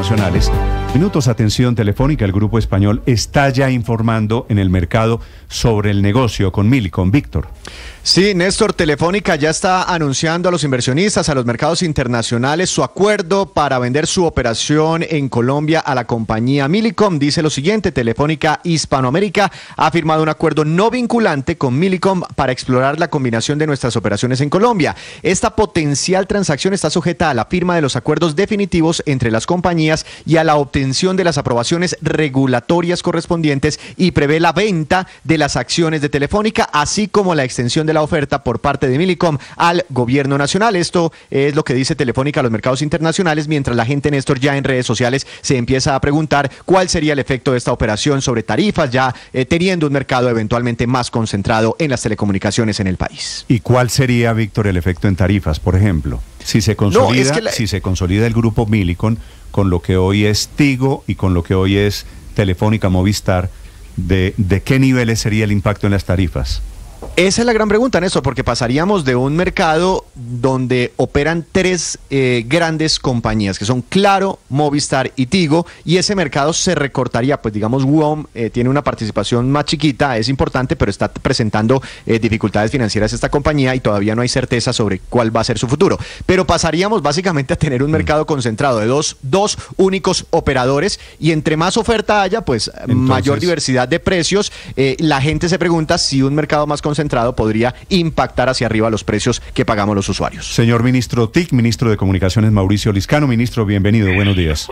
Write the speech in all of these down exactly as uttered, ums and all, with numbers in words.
internacionales. Minutos, atención telefónica, el grupo español está ya informando en el mercado sobre el negocio con Millicom. Víctor. Sí, Néstor, Telefónica ya está anunciando a los inversionistas, a los mercados internacionales, su acuerdo para vender su operación en Colombia a la compañía Millicom. Dice lo siguiente: Telefónica Hispanoamérica ha firmado un acuerdo no vinculante con Millicom para explorar la combinación de nuestras operaciones en Colombia. Esta potencial transacción está sujeta a la firma de los acuerdos definitivos entre las compañías y a la obtención de las aprobaciones regulatorias correspondientes, y prevé la venta de las acciones de Telefónica, así como la extensión de la oferta por parte de Millicom al gobierno nacional. Esto es lo que dice Telefónica a los mercados internacionales, mientras la gente, Néstor, ya en redes sociales se empieza a preguntar cuál sería el efecto de esta operación sobre tarifas, ya eh, teniendo un mercado eventualmente más concentrado en las telecomunicaciones en el país. ¿Y cuál sería, Víctor, el efecto en tarifas, por ejemplo? Si se consolida, no, es que la... si se consolida el grupo Millicom con lo que hoy es Tigo y con lo que hoy es Telefónica Movistar, ¿de, de qué niveles sería el impacto en las tarifas? Esa es la gran pregunta, Néstor, porque pasaríamos de un mercado donde operan tres eh, grandes compañías, que son Claro, Movistar y Tigo, y ese mercado se recortaría. Pues digamos, WOM eh, tiene una participación más chiquita, es importante, pero está presentando eh, dificultades financieras esta compañía y todavía no hay certeza sobre cuál va a ser su futuro. Pero pasaríamos básicamente a tener un mercado concentrado de dos, dos únicos operadores, y entre más oferta haya, pues Entonces... mayor diversidad de precios. Eh, la gente se pregunta si un mercado más concentrado podría impactar hacia arriba los precios que pagamos los usuarios. Señor ministro T I C, ministro de Comunicaciones Mauricio Liscano. Ministro, bienvenido, buenos días.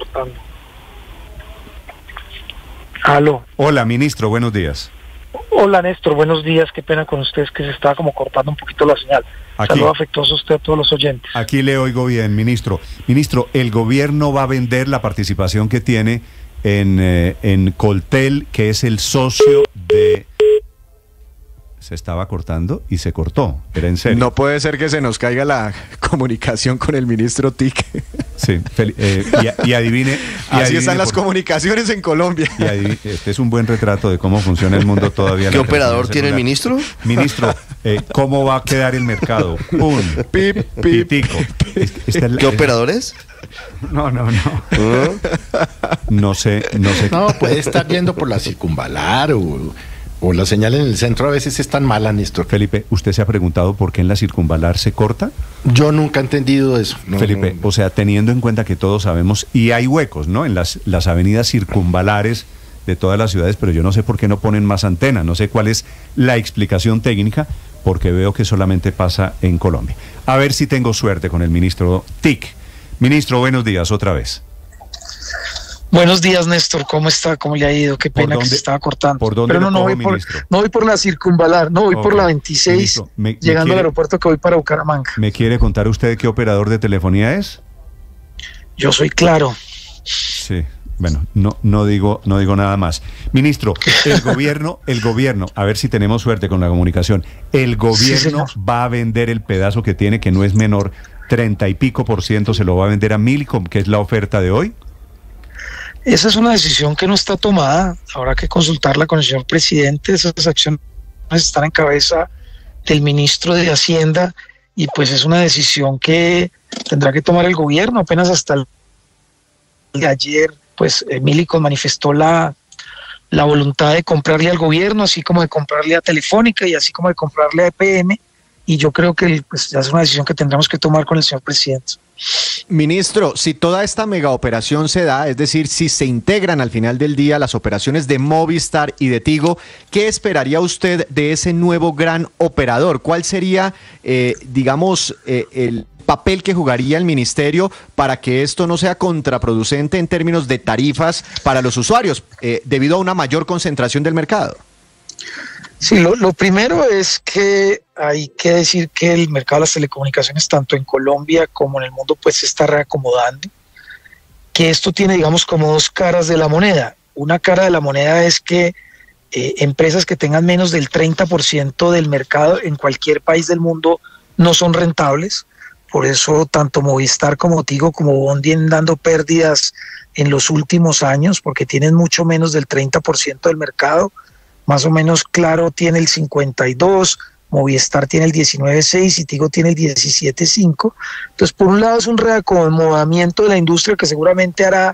Aló. Hola, ministro, buenos días. Hola, Néstor, buenos días. Qué pena con ustedes que se estaba como cortando un poquito la señal. Aquí, Saludo afectuoso a usted, a todos los oyentes. Aquí le oigo bien, ministro. Ministro, ¿el gobierno va a vender la participación que tiene en, eh, en Coltel, que es el socio de... Se estaba cortando y se cortó, era en serio. No puede ser que se nos caiga la comunicación con el ministro T I C. Sí, eh, y, y adivine... Y Así adivine están las por, comunicaciones en Colombia. Y adivine, este es un buen retrato de cómo funciona el mundo todavía. ¿Qué operador tiene el ministro? Ministro, eh, ¿cómo va a quedar el mercado? ¡Pum! Pip, pip, Pitico. Esta es la, ¿Qué operadores? No, no, no. ¿Uh? No sé, no sé. No, puede estar yendo por la circunvalar o... O la señal en el centro a veces es tan mala, Néstor. Felipe, ¿usted se ha preguntado por qué en la circunvalar se corta? Yo nunca he entendido eso. No, Felipe, no, no. O sea, teniendo en cuenta que todos sabemos, y hay huecos, ¿no? En las, las avenidas circunvalares de todas las ciudades, pero yo no sé por qué no ponen más antenas, no sé cuál es la explicación técnica, porque veo que solamente pasa en Colombia. A ver si tengo suerte con el ministro T I C. Ministro, buenos días otra vez. Buenos días, Néstor, ¿cómo está? ¿Cómo le ha ido? Qué pena que se estaba cortando. ¿Por dónde Pero no, lo no, cojo, voy por, ministro? no voy por la circunvalar, no voy okay. por la veintiséis, ministro, me, llegando me quiere, al aeropuerto que voy para Bucaramanga. ¿Me quiere contar usted qué operador de telefonía es? Yo soy Claro. Sí, bueno, no, no digo, no digo nada más. Ministro, el gobierno, el gobierno, a ver si tenemos suerte con la comunicación, el gobierno sí, va a vender el pedazo que tiene, que no es menor, treinta y pico por ciento, se lo va a vender a Millicom, que es la oferta de hoy. Esa es una decisión que no está tomada, habrá que consultarla con el señor presidente. Esas acciones están en cabeza del ministro de Hacienda y pues es una decisión que tendrá que tomar el gobierno. Apenas hasta el de ayer, pues eh, Millicom manifestó la, la voluntad de comprarle al gobierno, así como de comprarle a Telefónica y así como de comprarle a E P M, y yo creo que pues, ya es una decisión que tendremos que tomar con el señor presidente. Ministro, si toda esta mega operación se da, es decir, si se integran al final del día las operaciones de Movistar y de Tigo, ¿qué esperaría usted de ese nuevo gran operador? ¿Cuál sería, eh, digamos, eh, el papel que jugaría el ministerio para que esto no sea contraproducente en términos de tarifas para los usuarios, eh, debido a una mayor concentración del mercado? Sí, lo, lo primero es que hay que decir que el mercado de las telecomunicaciones, tanto en Colombia como en el mundo, pues se está reacomodando, que esto tiene, digamos, como dos caras de la moneda. Una cara de la moneda es que eh, empresas que tengan menos del treinta por ciento del mercado en cualquier país del mundo no son rentables. Por eso tanto Movistar como Tigo como WOM vienen dando pérdidas en los últimos años, porque tienen mucho menos del treinta por ciento del mercado. Más o menos Claro tiene el cincuenta y dos, Movistar tiene el diecinueve punto seis y Tigo tiene el diecisiete punto cinco. Entonces, por un lado es un reacomodamiento de la industria que seguramente hará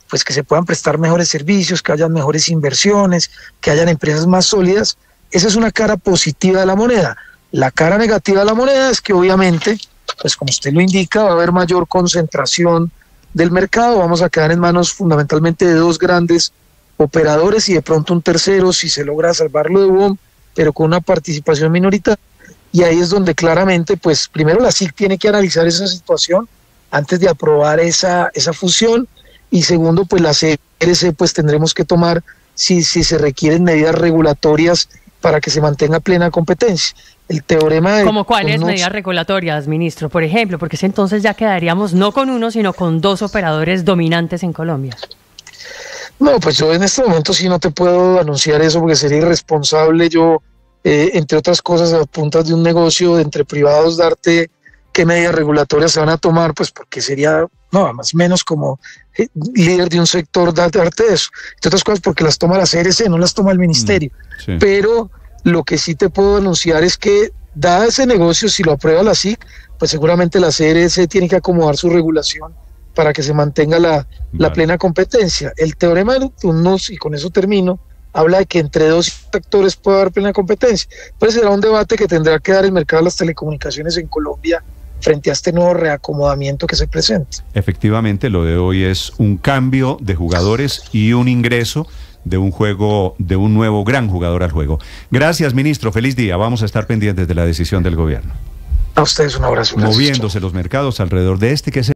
pues que se puedan prestar mejores servicios, que hayan mejores inversiones, que hayan empresas más sólidas. Esa es una cara positiva de la moneda. La cara negativa de la moneda es que obviamente, pues como usted lo indica, va a haber mayor concentración del mercado, vamos a quedar en manos fundamentalmente de dos grandes operadores y de pronto un tercero si se logra salvarlo de B O M, pero con una participación minoritaria. Y ahí es donde claramente, pues primero la S I C tiene que analizar esa situación antes de aprobar esa, esa fusión, y segundo, pues la C R C pues tendremos que tomar si, si se requieren medidas regulatorias para que se mantenga plena competencia. El teorema de... ¿Cómo cuáles medidas regulatorias, ministro? Por ejemplo, porque entonces ya quedaríamos no con uno, sino con dos operadores dominantes en Colombia. No, pues yo en este momento sí no te puedo anunciar eso porque sería irresponsable yo, eh, entre otras cosas, a puntas de un negocio de entre privados, darte qué medidas regulatorias se van a tomar, pues porque sería, no, más o menos como eh, líder de un sector darte eso. Entre otras cosas porque las toma la C R C, no las toma el ministerio. Mm, sí. Pero lo que sí te puedo anunciar es que, dada ese negocio, si lo aprueba la S I C, pues seguramente la C R C tiene que acomodar su regulación para que se mantenga la, la vale. plena competencia. El teorema de Newton-Nuss, y con eso termino, habla de que entre dos actores puede haber plena competencia. Pues será un debate que tendrá que dar el mercado de las telecomunicaciones en Colombia frente a este nuevo reacomodamiento que se presenta. Efectivamente, lo de hoy es un cambio de jugadores y un ingreso de un juego, de un nuevo gran jugador al juego. Gracias, ministro. Feliz día. Vamos a estar pendientes de la decisión del gobierno. A ustedes un abrazo. Gracias. Moviéndose los mercados alrededor de este que es